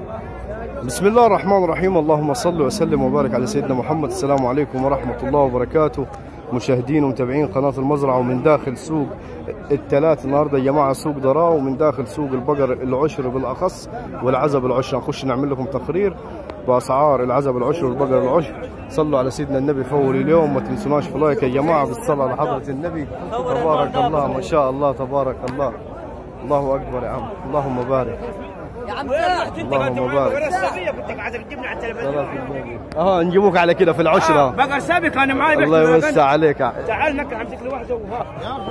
بسم الله الرحمن الرحيم. اللهم صل وسلم وبارك على سيدنا محمد. السلام عليكم ورحمة الله وبركاته مشاهدين ومتابعين قناة المزرعة، ومن داخل سوق الثلاث النهارده يا جماعة، سوق دراو، ومن داخل سوق البقر العشر بالأخص والعزب العشر. نخش نعمل لكم تقرير بأسعار العزب العشر والبقر العشر. صلوا على سيدنا النبي في أول اليوم، ما تنسوناش في لايك يا جماعة بالصلاة على حضرة النبي. تبارك الله، ما شاء الله، تبارك الله. الله أكبر يا عم، اللهم بارك يا عم. اللهم بارك. كنت قاعد تجيبني على التلفزيون. نجيبوك على كده في العشرة. بقر سابق انا معاي. الله يوسع عليك. تعال نك امسك لي واحده وها.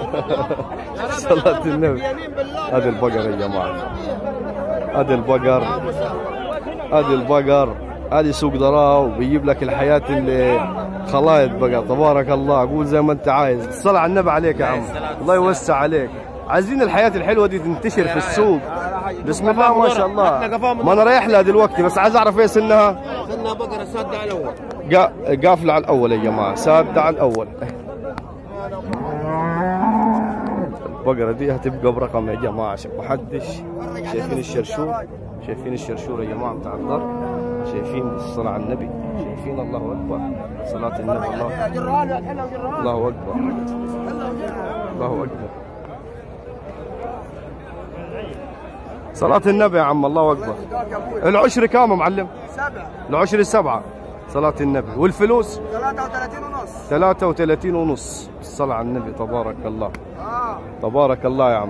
صلاة النبي. هذه البقر يا جماعة، هذه البقر، هذه البقر، هذه سوق دراو. بيجيب لك الحياة اللي خلايط بقر. تبارك الله، قول زي ما انت عايز. الصلاة على النبي عليك يا عم، الله يوسع عليك. عايزين الحياة الحلوة دي تنتشر في السوق. بسم الله ما شاء الله. ما انا رايح لها دلوقتي، بس عايز اعرف ايه سنها. سنها بقره سادة على الاول. قافلة على الاول يا جماعة، سادة على الاول. البقرة دي هتبقى برقم يا جماعة عشان محدش. شايفين الشرشور، شايفين الشرشور يا جماعة بتاع الضرب، شايفين الصلاة على النبي، شايفين. الله اكبر، صلاة النبي. الله اكبر، الله اكبر، صلاة النبي يا عم. الله اكبر. العشر كام يا معلم؟ 7. العشر 7. صلاة النبي. والفلوس 33 ونص. 33 ونص. الصلاة على النبي. تبارك الله، تبارك الله يا عم،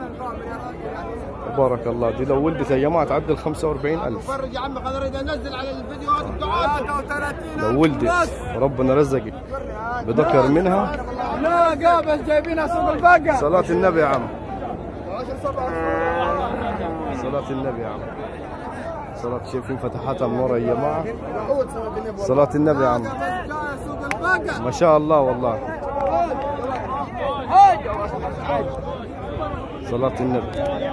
تبارك الله. دي لو ولدت يا جماعة تعدل 45,000. فرج يا عم، خلينا ننزل على الفيديوهات بتاعتك. 33 لو ولدت وربنا رزقك بذكر منها. لا قابل جايبينها سوق البقر. صلاة النبي يا عم، صلاة النبي يا عم. صلاة، شايفين فتحاتها من ورا يا جماعة. صلاة النبي يا عم، ما شاء الله والله. صلاة النبي.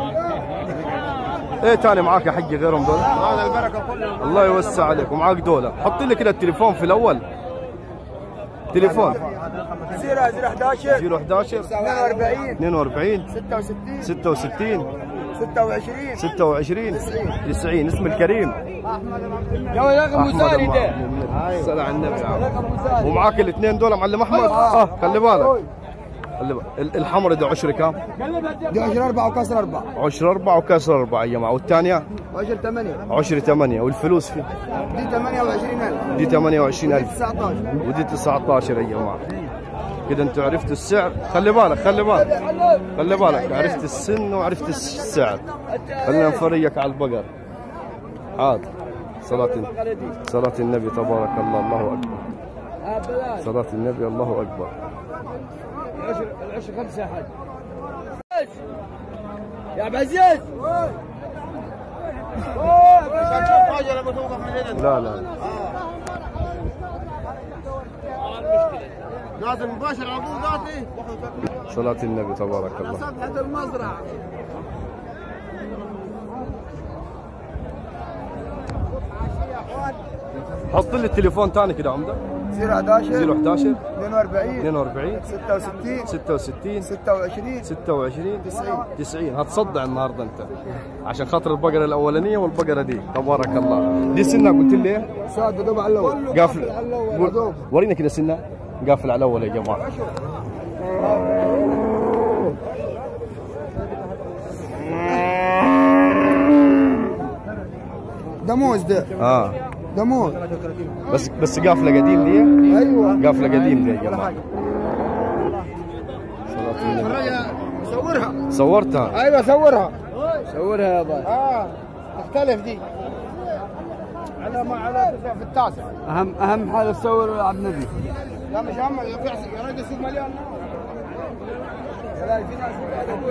ايه تاني معاك يا حجي غيرهم دول؟ هذا البركه كلها. الله يوسع عليك. ومعاك دول، حط لي كده التليفون في الاول. تليفون 011 011 42 42 66 66 26 26 90. اسم الكريم يا رقم وزاري ده. صلى على النبي يا عم. ومعاك الاثنين دول معلم احمد. خلي بالك، خلي بالك. الحمر ده عشر كام؟ دي 10 4 وكسر 4. عشر 4 وكسر 4 يا جماعه. والثانيه 10 8. عشر 8. والفلوس فيه دي 28,000. دي 28,000 19 ودي 19 يا جماعه. كده انتوا عرفتوا السعر. خلي بالك، خلي بالك، خلي بالك. عرفت السن وعرفت السعر. خلينا نفرجك على البقر. حاضر. صلاة النبي. تبارك الله، الله اكبر. صلاة النبي، الله اكبر. العشر 5 يا حاج. يا عبد العزيز. لا لا لازم مباشر على طول ذاتي. صلاة النبي. تبارك الله. صفحة المزرعة. حط لي التليفون ثاني كده عمده. 011 011 42 42 66 66 26 26 90. 90. هتصدع النهارده انت عشان خاطر البقره الاولانيه والبقره دي. تبارك الله. دي سنها قلت لي ايه؟ ساد دوب على الاول. قافل. ورينا كده سنها. قافل على الاول يا جماعه. دموز ده. دموز. بس قافله قديم دي. ايوه قافله قديم دي يا جماعه. صلاة النبي. صورها. صورتها؟ ايوه صورها. صورها يا باي. تختلف دي. على في التاسع. اهم حاجه تصور عبد النبي. لا مش اهم، يا راجل السوق مليان. لا في ناس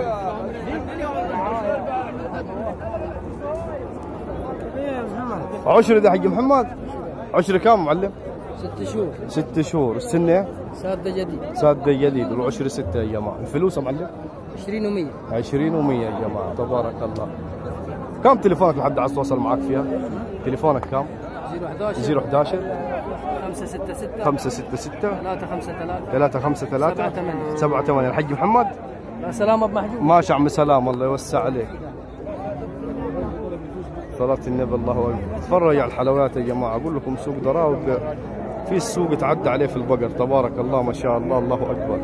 عشر ده حق محمد. عشر كام معلم؟ 6 شهور. 6 شهور. السنه سادة جديد. سادة جديد. والعشر 6 يا جماعه. الفلوس يا معلم 20 و100. 20 و100 يا جماعه. تبارك الله. كم تليفونك لحد عايز توصل معك فيها؟ تليفونك كم؟ 011 566 566 353 353 78. الحج محمد. يا سلام ابو محجوب. ماشي عم سلام، الله يوسع عليك. صلاة النبي الله اكبر. تفرج على الحلويات يا جماعه، اقول لكم سوق دراوق في السوق تعدى عليه في البقر، تبارك الله ما شاء الله، الله اكبر.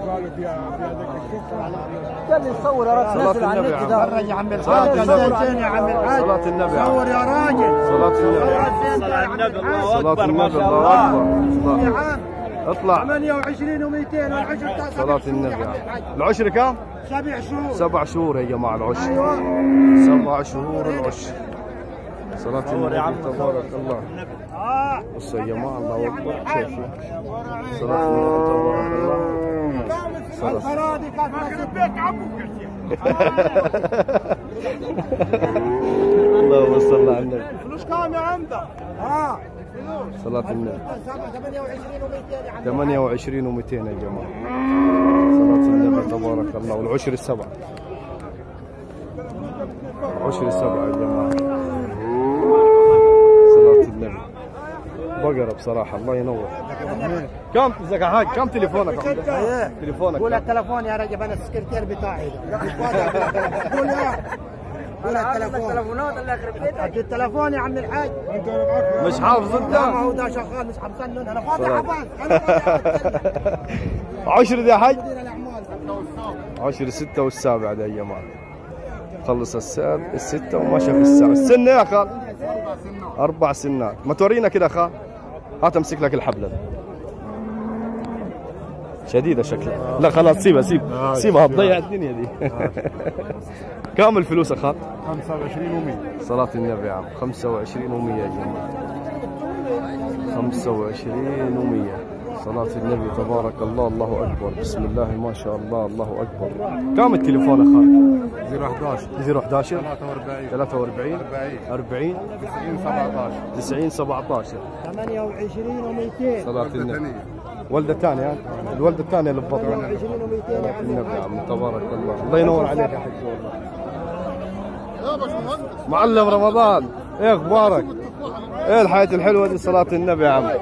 كان يصور يا راجل، نزل على النت ده. يا عم الحاج يا عم الحاج، صلاة النبي صور يا راجل، صلاة النبي، صلاة النبي الله اكبر. اطلع 28 و200 والعشر تاع صلاة النبي. العشر كم؟ 7 شهور. 7 شهور يا جماعه العشر. 7 شهور العشر. صلاة النبي تبارك الله. بصوا يا جماعه الله اكبر، شايفين صلاة النبي تبارك الله. الفرادي كانت بيت عمك. اللهم صل على النبي. الفلوس كام يا عمده؟ صلاة النبي 28 و200 28 و200 يا جماعه. صلاة النبي تبارك الله. والعشر السبعه، العشر السبعه يا جماعه. صلاة النبي بقرة بصراحة، الله ينور. كم ازيك يا حاج؟ كم تليفونك؟ تليفونك قول التليفون يا رجب، انا السكرتير بتاعي ده. قول يا قول التليفون. تليفونات الله يخرب بيتك. التليفون يا عم الحاج. مش حافظ انت؟ لا ما هو ده شغال مش حافظني، انا فاضي حفظ. عشر دي يا حاج؟ مدير الاعمال 10 6 والسابع ده يا جماعة. خلص الستة وماشي في الساعة. السن يا خال؟ 4 سنات. ما تورينا كده يا خال؟ هات امسك لك الحبل ده. شديدة شكلها. لا خلاص سيبها سيبها هتضيع الدنيا دي. كم الفلوس يا خال؟ 25 و100. صلاة النبي يا عم. 25 و100 يا جماعة. 25 و100. صلاة النبي تبارك الله، الله أكبر. بسم الله ما شاء الله، الله أكبر. كم التليفون يا خال؟ 011 43 40 90 17 28 و200. صلاة النبي. والدة الثانية ها؟ الوالدة الثانية اللي ببطنها. 28 و200 يا عم النبي يا عم تبارك الله، الله ينور عليك يا حاج والله. يا باشمهندس معلم رمضان، ايه اخبارك؟ ايه الحياة الحلوة دي؟ صلاة النبي يا عم.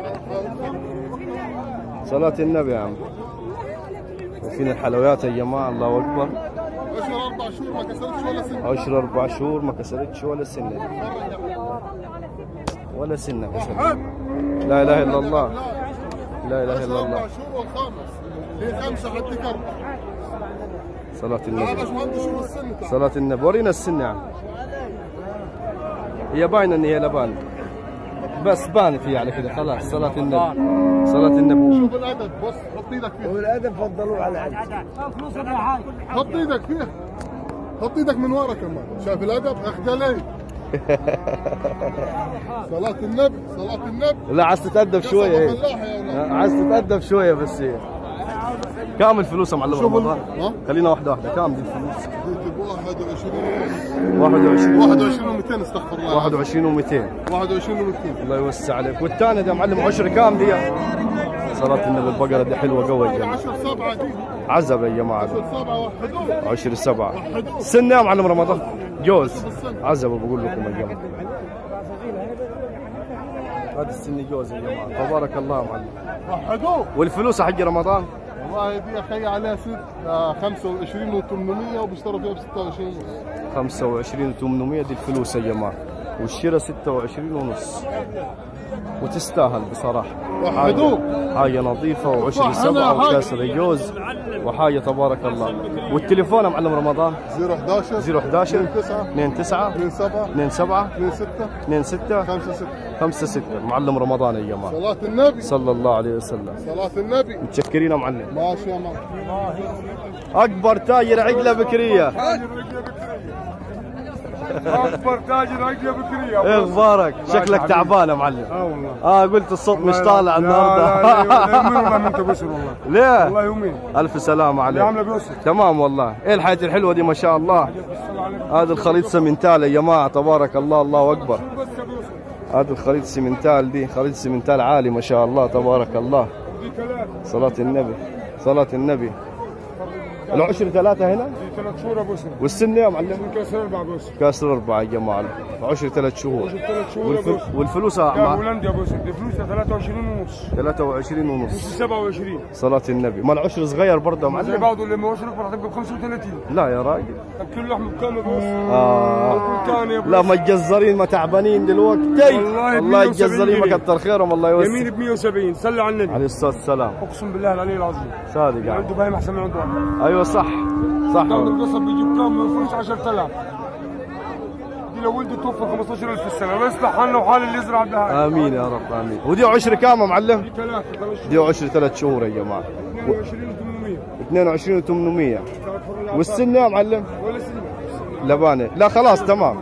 صلاة النبي يا عم. وفينا الحلويات يا جماعة، الله أكبر. 4 شهور ما كسرتش ولا سنة. 4 شهور ما كسرتش ولا سنة. ولا سنة كسرت. لا إله إلا الله. لا إله إلا الله. 4 شهور والخامس. في 5 حدك 4. صلاة يا النبي. باشمهندس شوف السن تعال. صلاة النبي. ورينا السن يا عم. هي باينة إن هي لبان. بس بان فيها على كده خلاص. صلاة النبي. صلاة النبي. شوف الأدب، بص حط إيدك فيها. والادب فضلوه على الادب. فلوسك يا حاج. حط إيدك فيها. حط إيدك من ورا كمان. شايف الأدب؟ اختلي. صلاة النبي، صلاة النبي. لا عايز تتأدب شوية هي. فلاحة يا ولاد. عايز تتأدب شوية بس هي. كام الفلوس يا معلم رمضان؟ ها؟ خلينا واحدة واحدة. كام دي الفلوس؟ ديك ب 21 21 و200 استغفر الله. 21 و200. 21 و200. الله يوسع عليك. والثانية دي يا معلم عشر كام دي؟ صلاة النبي البقرة دي حلوة قوي يا جماعة. 10 7 دي. عزب يا جماعة. 10 7 وحدوه. 10 7. سنة يا معلم رمضان؟ جوز. عزب بقول لكم يا جماعة. هذا السن جوز يا جماعة. تبارك الله يا معلم. وحدوه. والفلوس حق رمضان؟ والله دي اخي عليها 25 و800 وبيشتروا فيها ب 26 ونص. 25 و800 دي الفلوس يا جماعة. والشراء 26 ونص. وتستاهل بصراحة. وحدوه. حاجة نظيفة وعشر سبعة وكاسر جوز وحاجة تبارك الله. والتليفون يا معلم رمضان؟ 011 011 29 29 27 27 26 26 56 56 معلم رمضان يا جماعة. صلاة النبي. صلى الله عليه وسلم. صلاة النبي. متشكرين يا معلم. ماشي يا معلم. أكبر تاجر عقلة بكرية. اكبر تاجر عقله بكريه. ايه اخبارك؟ شكلك تعبان يا معلم. والله. قلت الصوت مش طالع النهارده. لا يومين ما انت بشر والله. ليه؟ والله يومين. الف سلامة عليك. عامله بيوسف. تمام والله. ايه الحياة الحلوة دي ما شاء الله. هذا الخليط سمنتال يا جماعة تبارك الله، الله اكبر. هذا الخليط سمنتال دي خليط سمنتال عالي ما شاء الله تبارك الله. صلاة النبي. صلاة النبي. العشر 3 هنا؟ 3 شهور ابو سنه. والسنه يا معلم؟ كسر 4 ابو سنه. كاسر 4 يا جماعه، عشر 3 شهور. 3 شهور ابو سنه. والفلوس يا مع هولندي ابو سنه، فلوسها 23 ونص. 23 ونص. 27. صلاة النبي. ما العشر صغير برضه يا زي معلم؟ بعضه اللي ما وصلك راح تبقى ب 35. لا يا راجل. طب كل لحم بكام ابو لا ما الجزارين ما تعبانين دلوقتي. والله الجزارين ما كتر خيرهم الله يوسع. يمين ب 170. صلي على النبي عليه الصلاة والسلام. اقسم بالله العلي العظيم. صادق يعني. عنده بهايم احسن من عنده واحد. ايوه صح صح. داود القصب بيجيب كام فلوس 10,000. دي لو ولده توفى 15,000 في السنه، الله يصلح حالنا وحال اللي يزرع البهايم. امين يا رب امين. ودي عشر كام يا معلم؟ دي 3 دي عشر 3 شهور يا جماعه. 22,800. 22,800. والسنه يا معلم؟ ولا سنه. لبانه. لا خلاص تمام.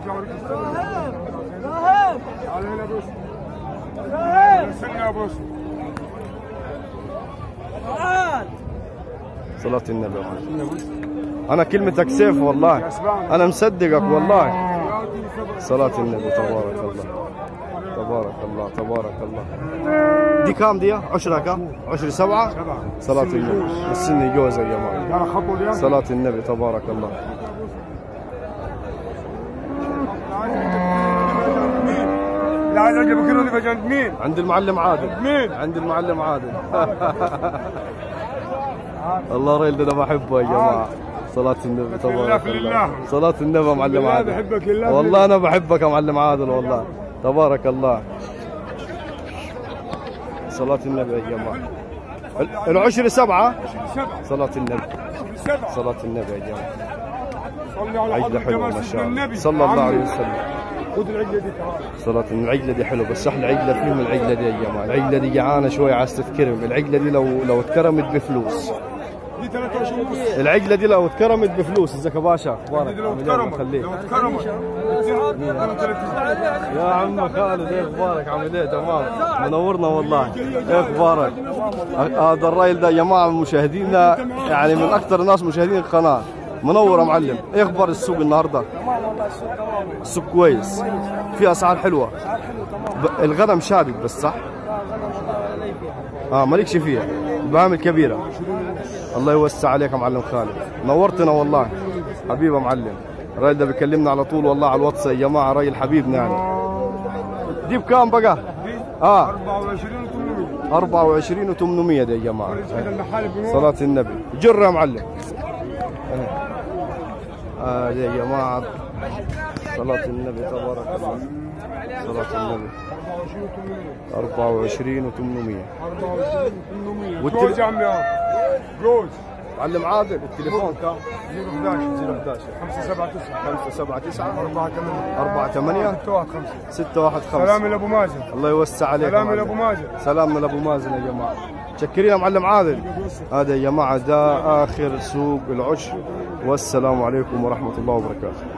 على هنا بس. سنه يا بوس. صلاة النبي. أنا كلمتك سيف والله، أنا مصدقك والله. صلاة النبي. تبارك الله تبارك الله تبارك الله. دي كام دي؟ عشرة كام؟ 10 7. صلاة النبي. السن جوزة يا جماعة. صلاة النبي تبارك الله. لا عايز اجيب كيلو دي فجأة مين؟ عند المعلم عادل. مين؟ عند المعلم عادل. الله الراجل ده انا بحبه يا جماعه. صلاة النبي تبارك الله. صلاة النبي يا معلم عادل. بحبك لله. والله انا بحبك يا معلم عادل والله. تبارك الله. صلاة النبي يا جماعه. العشر 7. صلاة النبي. صلاة النبي يا جماعه. عجلة حلوة ما شاء الله. صلى الله عليه وسلم. خذ العجله دي تعال. صلاة العجلة دي حلوة، بس احلى عجلة فيهم العجلة دي يا جماعة. العجلة دي جعانة شوية عايز تتكرم. العجلة دي لو اتكرمت بفلوس. دي 23 ونص. العجلة دي لو اتكرمت بفلوس. ازيك يا باشا؟ اخبارك؟ دي لو اتكرمت. لو اتكرمت. يا عم خالد ايه اخبارك؟ عامل ايه؟ تمام. منورنا والله. ايه اخبارك؟ هذا الراجل ده يا جماعة مشاهدينا يعني من اكثر الناس مشاهدين القناة. منور يا معلم. ايه اخبار السوق النهارده؟ السوق كويس. في اسعار حلوه. الغنم شادد بس صح؟ مالكش فيها. البهائم الكبيره. الله يوسع عليك يا معلم خالد. نورتنا والله. حبيبي يا معلم. الراجل ده بيكلمنا على طول والله على الواتس يا جماعه، راجل حبيبنا يعني. دي بكام بقى؟ 24,800 دي يا جماعه. صلاة النبي. جر يا معلم. يا جماعة. صلاة النبي تبارك الله. صلاة النبي. 24,800. جوز يا عمي. جوز. معلم عادل التليفون كم؟ 011 579 579 48 48 615. 615. سلام لابو مازن. الله يوسع عليك. سلام لابو مازن. سلام لابو مازن يا جماعة. متشكرين يا معلم عادل. هذا يا جماعة ده آخر سوق العشر، والسلام عليكم ورحمة الله وبركاته.